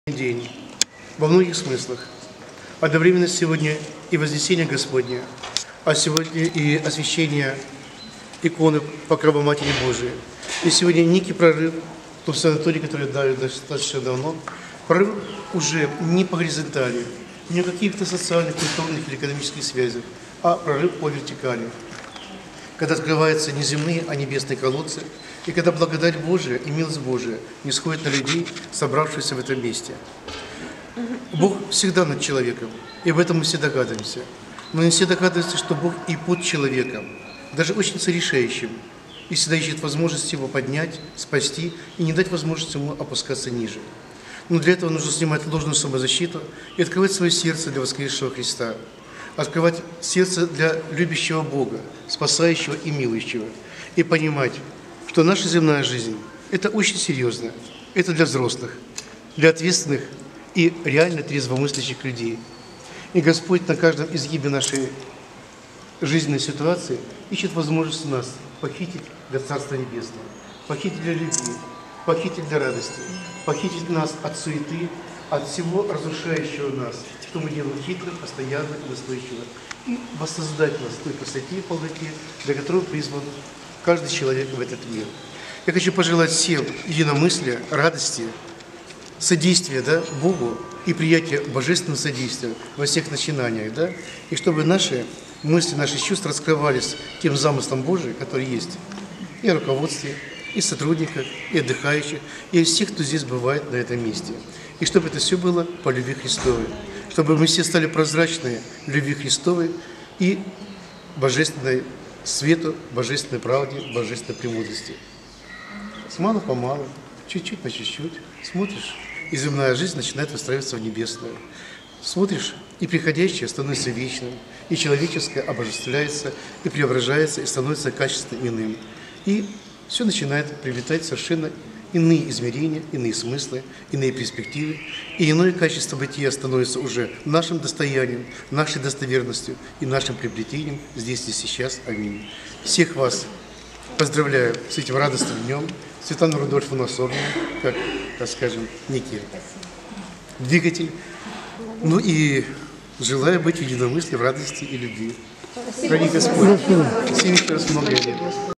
День во многих смыслах. Одновременно сегодня и Вознесение Господне, а сегодня и освящение иконы Покрова Матери Божией. И сегодня некий прорыв в том санатории, который дали достаточно давно, прорыв уже не по горизонтали, не о каких-то социальных, культурных или экономических связях, а прорыв по вертикали. Когда открываются не земные, а небесные колодцы, и когда благодать Божия и милость Божия не сходит на людей, собравшихся в этом месте. Бог всегда над человеком, и об этом мы все догадываемся. Но не все догадываются, что Бог и под человеком, даже очень сорешающим, и всегда ищет возможность его поднять, спасти и не дать возможности ему опускаться ниже. Но для этого нужно снимать ложную самозащиту и открывать свое сердце для воскресшего Христа, открывать сердце для любящего Бога, спасающего и милующего, и понимать, что наша земная жизнь – это очень серьезно, это для взрослых, для ответственных и реально трезвомыслящих людей. И Господь на каждом изгибе нашей жизненной ситуации ищет возможность нас похитить для Царства Небесного, похитить для любви, похитить для радости, похитить нас от суеты, от всего разрушающего нас, что мы делаем хитро, постоянно и настойчиво, и воссоздать нас в той красоте и полноте, для которой призван каждый человек в этот мир. Я хочу пожелать всем единомыслия, радости, содействия Богу и приятия божественного содействия во всех начинаниях, и чтобы наши мысли, наши чувства раскрывались тем замыслом Божиим, который есть и о руководстве, и сотрудниках, и отдыхающих, и всех, кто здесь бывает на этом месте. И чтобы это все было по любви Христовой, чтобы мы все стали прозрачные любви Христовой и божественной свету, божественной правде, божественной премудрости. С малу по малу, чуть-чуть по чуть-чуть смотришь, и земная жизнь начинает выстраиваться в небесную. Смотришь, и приходящее становится вечным, и человеческое обожествляется, и преображается, и становится качественно иным. И все начинает приобретать совершенно иные измерения, иные смыслы, иные перспективы, и иное качество бытия становится уже нашим достоянием, нашей достоверностью и нашим приобретением здесь и сейчас. Аминь. Всех вас поздравляю с этим радостным днем. Светлану Рудольфовну Соболеву, как скажем, некий двигатель. Ну и желаю быть в единомыслии, в радости и любви. Храни Господь. Всем еще раз много лет.